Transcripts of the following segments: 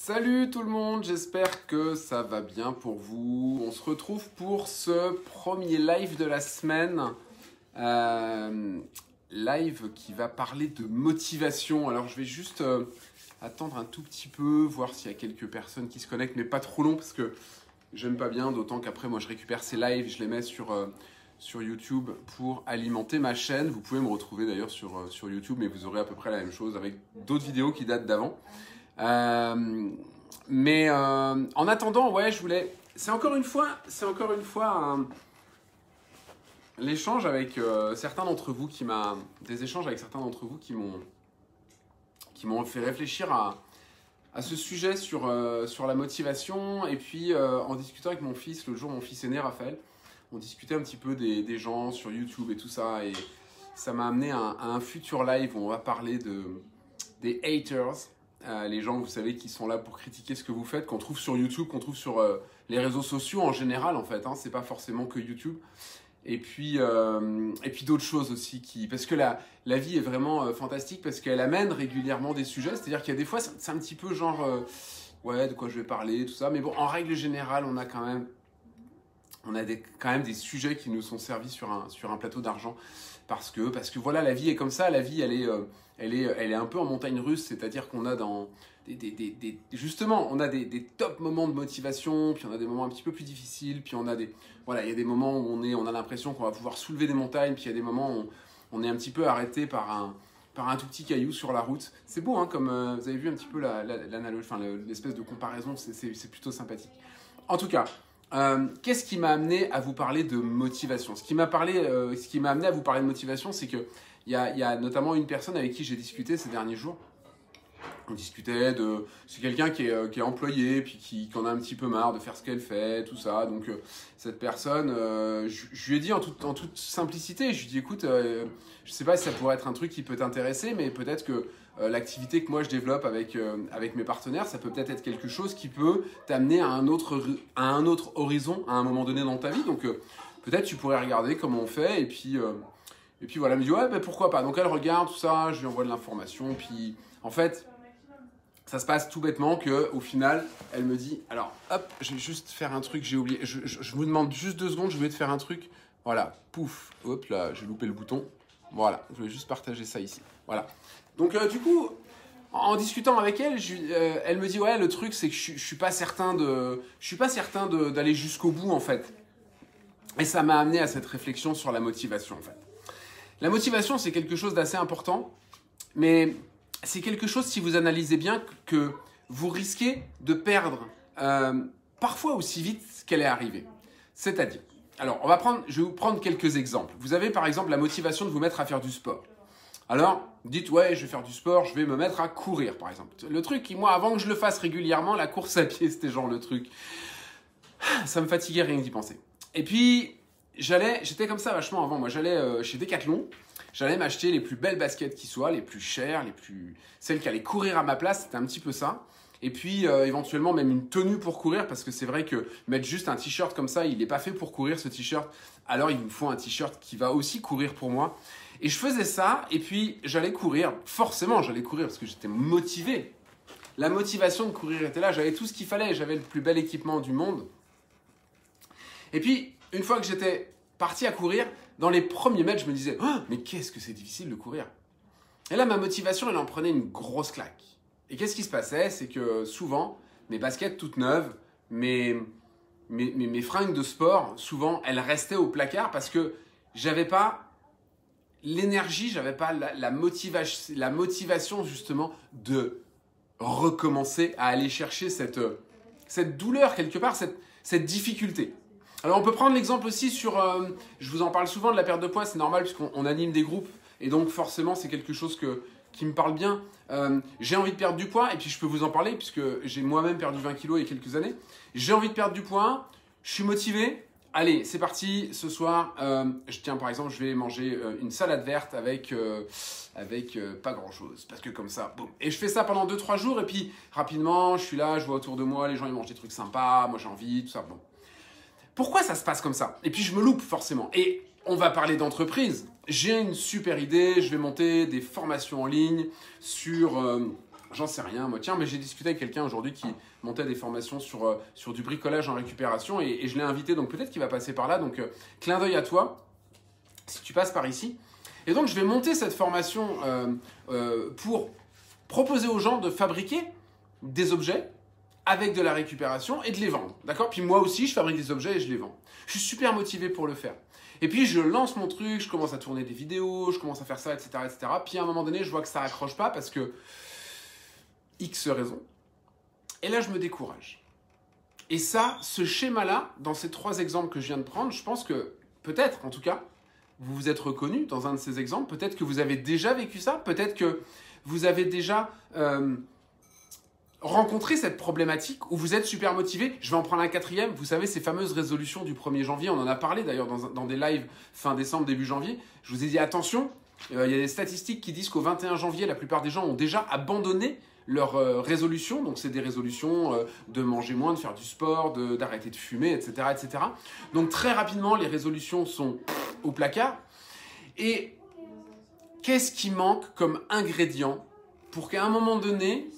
Salut tout le monde, j'espère que ça va bien pour vous. On se retrouve pour ce premier live de la semaine. Live qui va parler de motivation. Alors je vais juste attendre un tout petit peu, voir s'il y a quelques personnes qui se connectent, mais pas trop long parce que j'aime pas bien, d'autant qu'après moi je récupère ces lives, je les mets sur YouTube pour alimenter ma chaîne. Vous pouvez me retrouver d'ailleurs sur YouTube, mais vous aurez à peu près la même chose avec d'autres vidéos qui datent d'avant. En attendant, ouais, je voulais. C'est encore une fois l'échange avec certains d'entre vous des échanges avec certains d'entre vous qui m'ont fait réfléchir à ce sujet sur la motivation. Et puis en discutant avec mon fils, l'autre jour, mon fils aîné Raphaël, on discutait un petit peu des gens sur YouTube et tout ça, et ça m'a amené à un futur live où on va parler des haters. Les gens, vous savez, qui sont là pour critiquer ce que vous faites, qu'on trouve sur YouTube, qu'on trouve sur les réseaux sociaux en général, en fait. Hein, c'est pas forcément que YouTube. Et puis d'autres choses aussi. Parce que la vie est vraiment fantastique, parce qu'elle amène régulièrement des sujets. C'est-à-dire qu'il y a des fois, c'est un petit peu genre, ouais, de quoi je vais parler, tout ça. Mais bon, en règle générale, on a quand même des sujets qui nous sont servis sur un plateau d'argent. Parce que voilà, la vie est comme ça. La vie, elle est un peu en montagne russe, c'est-à-dire qu'on a justement, on a des top moments de motivation, puis on a des moments un petit peu plus difficiles, puis il y a des moments où on a l'impression qu'on va pouvoir soulever des montagnes, puis il y a des moments où on est un petit peu arrêté par un tout petit caillou sur la route. C'est beau, hein, comme vous avez vu un petit peu l'analogie, enfin l'espèce de comparaison, c'est plutôt sympathique. En tout cas, qu'est-ce qui m'a amené à vous parler de motivation ? Ce qui m'a amené à vous parler de motivation, c'est que il y a notamment une personne avec qui j'ai discuté ces derniers jours. On discutait c'est quelqu'un qui est employé, puis qui en a un petit peu marre de faire ce qu'elle fait, tout ça. Donc cette personne, je lui ai dit en toute simplicité, je lui ai dit écoute, je sais pas si ça pourrait être un truc qui peut t'intéresser, mais peut-être que l'activité que moi je développe avec mes partenaires, ça peut peut-être être quelque chose qui peut t'amener à un autre horizon à un moment donné dans ta vie. Donc peut-être tu pourrais regarder comment on fait, et puis voilà, elle me dit ouais, ben pourquoi pas. Donc elle regarde tout ça, je lui envoie de l'information, puis en fait ça se passe tout bêtement qu'au final elle me dit alors hop, je vais juste faire un truc, j'ai oublié, je vous demande juste 2 secondes, je vais te faire un truc, voilà, pouf, hop là, j'ai loupé le bouton, voilà, je vais juste partager ça ici, voilà. Donc du coup, en discutant avec elle, elle me dit ouais, le truc c'est que je suis pas certain d'aller jusqu'au bout en fait. Et ça m'a amené à cette réflexion sur la motivation en fait. La motivation, c'est quelque chose d'assez important, mais c'est quelque chose, si vous analysez bien, que vous risquez de perdre parfois aussi vite qu'elle est arrivée. C'est-à-dire, alors je vais vous prendre quelques exemples. Vous avez par exemple la motivation de vous mettre à faire du sport. Alors, dites ouais, je vais faire du sport, je vais me mettre à courir par exemple. Le truc, moi, avant que je le fasse régulièrement, la course à pied, c'était genre le truc. Ça me fatiguait rien que d'y penser. Et puis, j'étais comme ça vachement avant. Moi, j'allais chez Decathlon, j'allais m'acheter les plus belles baskets qui soient, les plus chères, celles qui allaient courir à ma place, c'était un petit peu ça. Et puis, éventuellement, même une tenue pour courir, parce que c'est vrai que mettre juste un t-shirt comme ça, il n'est pas fait pour courir ce t-shirt. Alors, il me faut un t-shirt qui va aussi courir pour moi. Et je faisais ça, et puis j'allais courir. Forcément, j'allais courir parce que j'étais motivé. La motivation de courir était là, j'avais tout ce qu'il fallait, j'avais le plus bel équipement du monde. Et puis, une fois que j'étais parti à courir, dans les premiers mètres, je me disais oh, mais qu'est-ce que c'est difficile de courir. Et là, ma motivation, elle en prenait une grosse claque. Et qu'est-ce qui se passait? C'est que souvent, mes baskets toutes neuves, mes fringues de sport, souvent, elles restaient au placard parce que j'avais pas l'énergie, j'avais pas la motivation justement de recommencer à aller chercher cette douleur quelque part, cette difficulté. Alors on peut prendre l'exemple aussi je vous en parle souvent de la perte de poids, c'est normal puisqu'on anime des groupes et donc forcément c'est quelque chose qui me parle bien. J'ai envie de perdre du poids et puis je peux vous en parler puisque j'ai moi-même perdu 20 kilos il y a quelques années. J'ai envie de perdre du poids, je suis motivé. Allez, c'est parti, ce soir, par exemple, je vais manger une salade verte avec pas grand-chose, parce que comme ça, boum. Et je fais ça pendant 2-3 jours, et puis rapidement, je suis là, je vois autour de moi, les gens ils mangent des trucs sympas, moi j'ai envie, tout ça, bon. Pourquoi ça se passe comme ça? Et puis je me loupe forcément. Et on va parler d'entreprise. J'ai une super idée, je vais monter des formations en ligne sur J'en sais rien, moi. Tiens, mais j'ai discuté avec quelqu'un aujourd'hui qui montait des formations sur du bricolage en récupération et je l'ai invité, donc peut-être qu'il va passer par là. Donc, clin d'œil à toi, si tu passes par ici. Et donc, je vais monter cette formation pour proposer aux gens de fabriquer des objets avec de la récupération et de les vendre. D'accord? Puis moi aussi, je fabrique des objets et je les vends. Je suis super motivé pour le faire. Et puis, je lance mon truc, je commence à tourner des vidéos, je commence à faire ça, etc., etc. Puis, à un moment donné, je vois que ça accroche pas parce que X raisons. Et là, je me décourage. Et ça, ce schéma-là, dans ces 3 exemples que je viens de prendre, je pense que, peut-être, en tout cas, vous vous êtes reconnu dans un de ces exemples. Peut-être que vous avez déjà vécu ça. Peut-être que vous avez déjà rencontré cette problématique où vous êtes super motivé. Je vais en prendre un 4e. Vous savez, ces fameuses résolutions du 1er janvier, on en a parlé d'ailleurs dans des lives fin décembre, début janvier. Je vous ai dit, attention, il y a des statistiques qui disent qu'au 21 janvier, la plupart des gens ont déjà abandonné leurs résolutions. Donc, c'est des résolutions de manger moins, de faire du sport, d'arrêter de fumer, etc., etc. Donc, très rapidement, les résolutions sont au placard. Et qu'est-ce qui manque comme ingrédient pour qu'à un moment donné,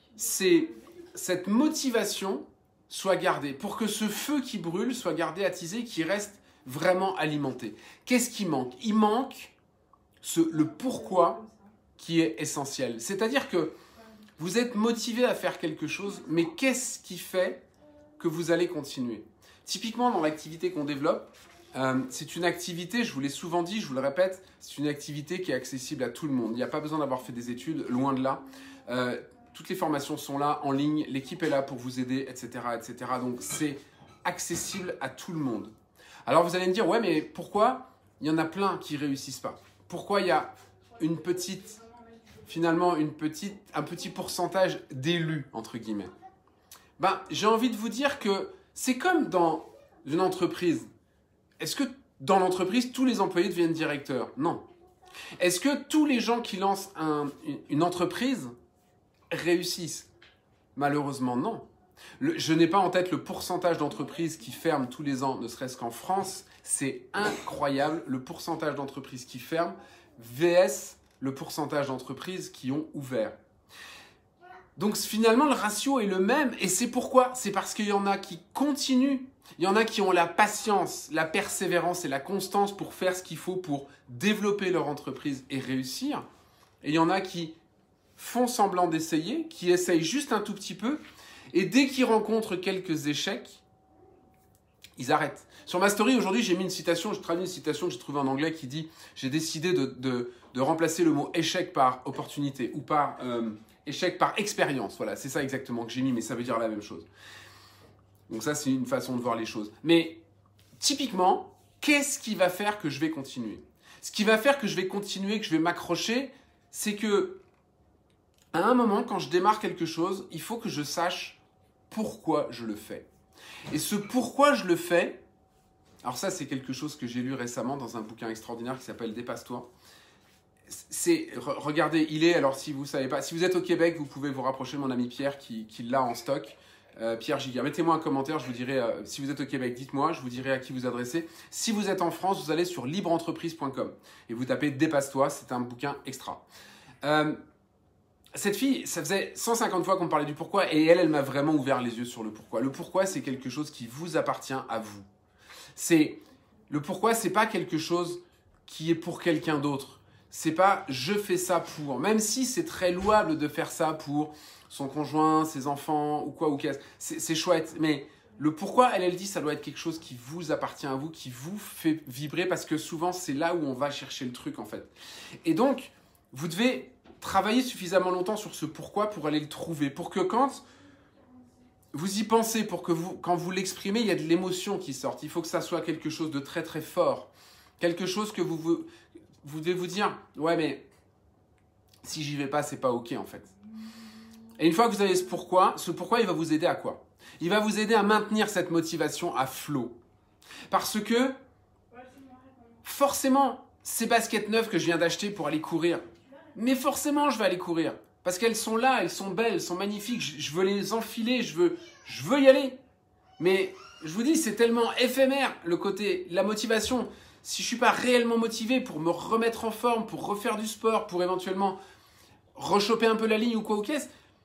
cette motivation soit gardée, pour que ce feu qui brûle soit gardé, attisé, qui reste vraiment alimenté? Qu'est-ce qui manque? Il manque le pourquoi qui est essentiel. C'est-à-dire que vous êtes motivé à faire quelque chose, mais qu'est-ce qui fait que vous allez continuer? Typiquement, dans l'activité qu'on développe, c'est une activité, je vous l'ai souvent dit, je vous le répète, c'est une activité qui est accessible à tout le monde. Il n'y a pas besoin d'avoir fait des études, loin de là. Toutes les formations sont là, en ligne, l'équipe est là pour vous aider, etc., etc. Donc, c'est accessible à tout le monde. Alors, vous allez me dire, ouais, mais pourquoi il y en a plein qui ne réussissent pas? Pourquoi il y a finalement un petit pourcentage d'élus, entre guillemets? J'ai envie de vous dire que c'est comme dans une entreprise. Est-ce que dans l'entreprise, tous les employés deviennent directeurs? Non. Est-ce que tous les gens qui lancent une entreprise réussissent? Malheureusement, non. Je n'ai pas en tête le pourcentage d'entreprises qui ferment tous les ans, ne serait-ce qu'en France. C'est incroyable, le pourcentage d'entreprises qui ferment vs le pourcentage d'entreprises qui ont ouvert. Donc finalement, le ratio est le même. Et c'est pourquoi? C'est parce qu'il y en a qui continuent. Il y en a qui ont la patience, la persévérance et la constance pour faire ce qu'il faut pour développer leur entreprise et réussir. Et il y en a qui font semblant d'essayer, qui essayent juste un tout petit peu. Et dès qu'ils rencontrent quelques échecs, ils arrêtent. Sur ma story, aujourd'hui, j'ai mis une citation, je traduis une citation que j'ai trouvée en anglais qui dit « J'ai décidé de remplacer le mot échec par opportunité ou par échec par expérience ». Voilà, c'est ça exactement que j'ai mis, mais ça veut dire la même chose. Donc ça, c'est une façon de voir les choses. Mais typiquement, qu'est-ce qui va faire que je vais continuer? Ce qui va faire que je vais continuer, que je vais m'accrocher, c'est que à un moment, quand je démarre quelque chose, il faut que je sache pourquoi je le fais. Et ce pourquoi je le fais, alors ça, c'est quelque chose que j'ai lu récemment dans un bouquin extraordinaire qui s'appelle « Dépasse-toi ». Regardez, alors si vous ne savez pas, si vous êtes au Québec, vous pouvez vous rapprocher de mon ami Pierre qui l'a en stock. Pierre Giguère. Mettez-moi un commentaire, je vous dirai, si vous êtes au Québec, dites-moi, je vous dirai à qui vous adressez. Si vous êtes en France, vous allez sur libreentreprise.com et vous tapez « Dépasse-toi », c'est un bouquin extra. Cette fille, ça faisait 150 fois qu'on me parlait du pourquoi et elle m'a vraiment ouvert les yeux sur le pourquoi. Le pourquoi, c'est quelque chose qui vous appartient à vous. Le pourquoi, c'est pas quelque chose qui est pour quelqu'un d'autre. C'est pas « je fais ça pour », même si c'est très louable de faire ça pour son conjoint, ses enfants ou quoi ou qu'est-ce. C'est chouette, mais le pourquoi, elle dit, ça doit être quelque chose qui vous appartient à vous, qui vous fait vibrer parce que souvent, c'est là où on va chercher le truc en fait. Et donc, vous devez travailler suffisamment longtemps sur ce pourquoi pour aller le trouver, pour que quand vous y pensez, pour que quand vous l'exprimez, il y a de l'émotion qui sorte. Il faut que ça soit quelque chose de très très fort, quelque chose que vous devez vous dire, ouais mais si j'y vais pas, c'est pas ok en fait. Et une fois que vous avez ce pourquoi, il va vous aider à quoi? Il va vous aider à maintenir cette motivation à flot. Parce que, forcément, ces baskets neuves que je viens d'acheter pour aller courir, mais forcément, je vais aller courir. Parce qu'elles sont là, elles sont belles, elles sont magnifiques, je veux les enfiler, je veux y aller. Mais, je vous dis, c'est tellement éphémère, la motivation. Si je ne suis pas réellement motivé pour me remettre en forme, pour refaire du sport, pour éventuellement rechoper un peu la ligne ou quoi ou qu'est-ce,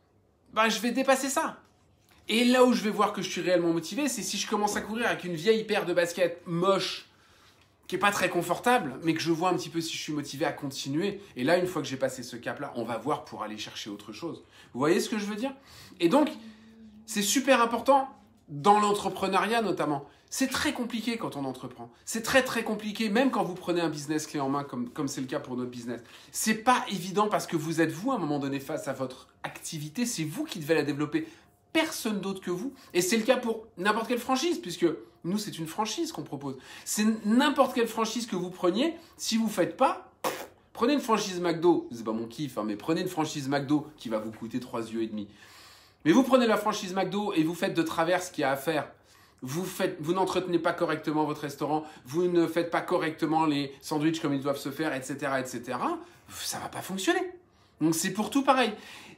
bah, je vais dépasser ça. Et là où je vais voir que je suis réellement motivé, c'est si je commence à courir avec une vieille paire de baskets moche, qui n'est pas très confortable, mais que je vois un petit peu si je suis motivé à continuer. Et là, une fois que j'ai passé ce cap-là, on va voir pour aller chercher autre chose. Vous voyez ce que je veux dire? Et donc, c'est super important dans l'entrepreneuriat notamment. C'est très compliqué quand on entreprend. C'est très très compliqué, même quand vous prenez un business clé en main, comme c'est le cas pour notre business. C'est pas évident parce que vous êtes vous, à un moment donné, face à votre activité. C'est vous qui devez la développer. Personne d'autre que vous. Et c'est le cas pour n'importe quelle franchise, puisque nous, c'est une franchise qu'on propose. C'est n'importe quelle franchise que vous preniez. Si vous ne faites pas, prenez une franchise McDo. C'est pas mon kiff, hein, mais prenez une franchise McDo qui va vous coûter 3,5 yeux. Mais vous prenez la franchise McDo et vous faites de travers ce qu'il y a à faire. Vous n'entretenez pas correctement votre restaurant, vous ne faites pas correctement les sandwichs comme ils doivent se faire, etc., etc. Ça ne va pas fonctionner. Donc c'est pour tout pareil.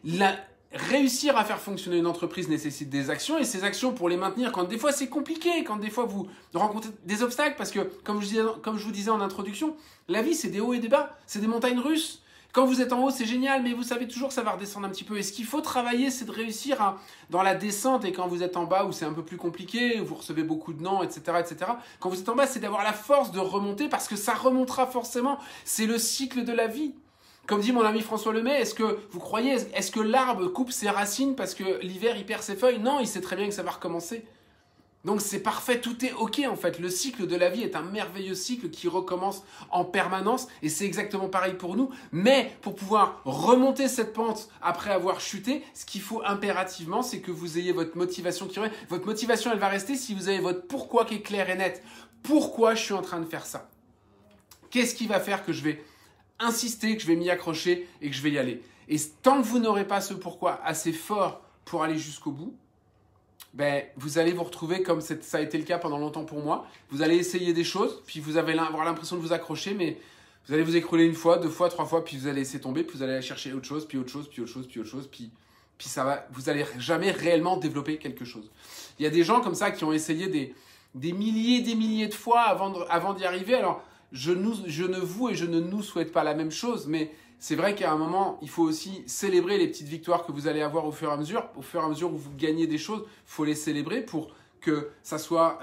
Réussir à faire fonctionner une entreprise nécessite des actions et ces actions pour les maintenir quand des fois c'est compliqué, quand des fois vous rencontrez des obstacles parce que comme je vous disais en introduction, la vie c'est des hauts et des bas, c'est des montagnes russes. Quand vous êtes en haut c'est génial mais vous savez toujours que ça va redescendre un petit peu et ce qu'il faut travailler c'est de réussir dans la descente et quand vous êtes en bas où c'est un peu plus compliqué, où vous recevez beaucoup de non, etc., etc. Quand vous êtes en bas c'est d'avoir la force de remonter parce que ça remontera forcément, c'est le cycle de la vie. Comme dit mon ami François Lemay, est-ce que vous croyez, est-ce que l'arbre coupe ses racines parce que l'hiver il perd ses feuilles? Non, il sait très bien que ça va recommencer. Donc c'est parfait, tout est ok en fait. Le cycle de la vie est un merveilleux cycle qui recommence en permanence et c'est exactement pareil pour nous. Mais pour pouvoir remonter cette pente après avoir chuté, ce qu'il faut impérativement, c'est que vous ayez votre motivation qui revient. Votre motivation, elle va rester si vous avez votre pourquoi qui est clair et net. Pourquoi je suis en train de faire ça? Qu'est-ce qui va faire que je vais insister, que je vais m'y accrocher et que je vais y aller. Et tant que vous n'aurez pas ce pourquoi assez fort pour aller jusqu'au bout, ben, vous allez vous retrouver comme ça a été le cas pendant longtemps pour moi. Vous allez essayer des choses, puis vous allez avoir l'impression de vous accrocher, mais vous allez vous écrouler une fois, 2 fois, 3 fois, puis vous allez laisser tomber, puis vous allez aller chercher autre chose, puis autre chose, puis autre chose, puis autre chose, puis ça va, vous n'allez jamais réellement développer quelque chose. Il y a des gens comme ça qui ont essayé des milliers de fois avant d'y arriver. Alors, je ne vous et je ne nous souhaite pas la même chose, mais c'est vrai qu'à un moment, il faut aussi célébrer les petites victoires que vous allez avoir au fur et à mesure. Au fur et à mesure où vous gagnez des choses, il faut les célébrer pour que ça soit...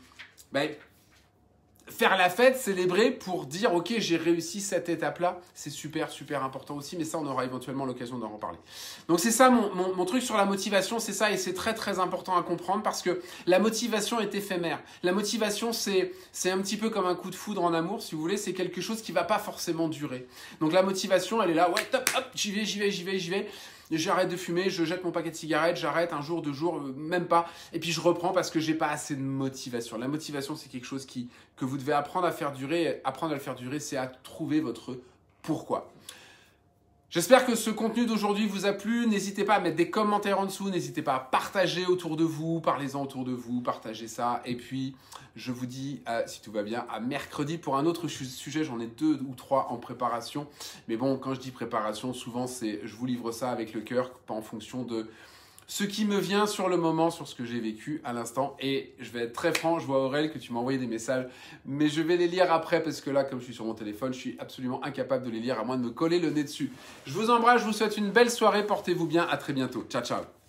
faire la fête, célébrer pour dire « Ok, j'ai réussi cette étape-là », c'est super, super important aussi, mais ça, on aura éventuellement l'occasion d'en reparler. Donc c'est ça, mon truc sur la motivation, c'est ça, et c'est très, très important à comprendre parce que la motivation est éphémère. La motivation, c'est un petit peu comme un coup de foudre en amour, si vous voulez, c'est quelque chose qui ne va pas forcément durer. Donc la motivation, elle est là, ouais, top, hop, j'y vais. J'arrête de fumer, je jette mon paquet de cigarettes, j'arrête un jour, 2 jours, même pas. Et puis je reprends parce que j'ai pas assez de motivation. La motivation, c'est quelque chose que vous devez apprendre à faire durer. Apprendre à le faire durer, c'est à trouver votre pourquoi. J'espère que ce contenu d'aujourd'hui vous a plu. N'hésitez pas à mettre des commentaires en dessous. N'hésitez pas à partager autour de vous. Parlez-en autour de vous. Partagez ça. Et puis, je vous dis, si tout va bien, à mercredi pour un autre sujet. J'en ai 2 ou 3 en préparation. Mais bon, quand je dis préparation, souvent, je vous livre ça avec le cœur, pas en fonction de ce qui me vient sur le moment, sur ce que j'ai vécu à l'instant. Et je vais être très franc, je vois Aurel que tu m'as envoyé des messages, mais je vais les lire après parce que là, comme je suis sur mon téléphone, je suis absolument incapable de les lire à moins de me coller le nez dessus. Je vous embrasse, je vous souhaite une belle soirée, portez-vous bien, à très bientôt. Ciao, ciao.